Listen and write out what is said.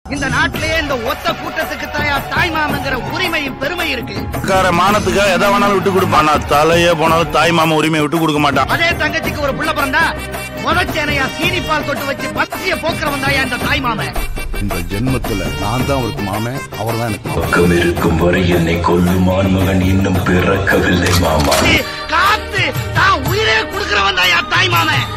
இந்த நாட்டிலேயே இந்த ஒத்த கூட்டத்துக்கு தாய் மாமங்கிற உரிமையும் பெருமை இருக்கு. மானத்துக்காக எதை வேணாலும் விட்டு கொடுப்பான். தலையே போனாலும் தாய் மாமா உரிமையை விட்டு கொடுக்க மாட்டான். அதே தங்கச்சிக்கு ஒரு புள்ள பிறந்தா முதச்சேனையா சீனிப்பால் தொட்டு வச்சு பசிய போக்குறவன் தாயா இந்த தாய் மாமன். இந்த ஜென்மத்துல நான் தான் அவருக்கு மாமன், அவர் தான் எனக்கு பக்கம் இருக்கும் வரை என்னை கொல்லும் ஆண்மகன் இன்னும் பிறக்கவில்லை மாமா. காத்து தான் உயிரே கொடுக்கிறவன் தாயா தாய் மாமன்.